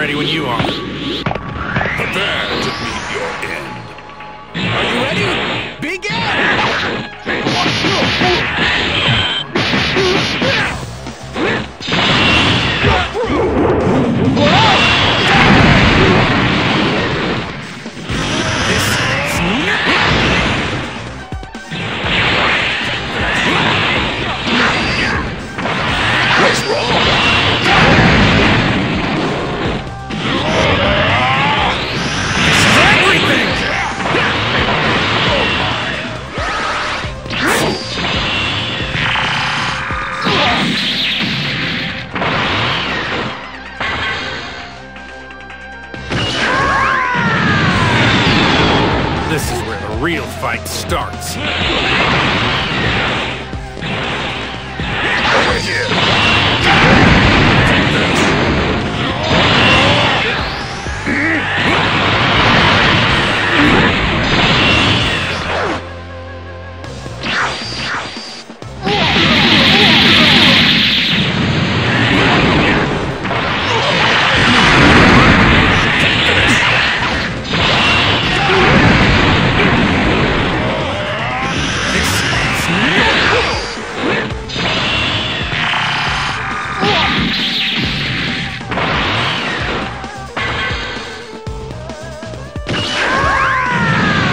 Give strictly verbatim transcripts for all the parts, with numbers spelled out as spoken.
ready when you are. Prepare to meet your end. Are you ready? Begin! This is where the real fight starts. Over here.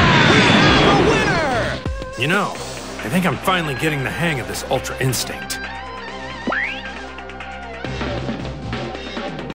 You know, I think I'm finally getting the hang of this Ultra Instinct.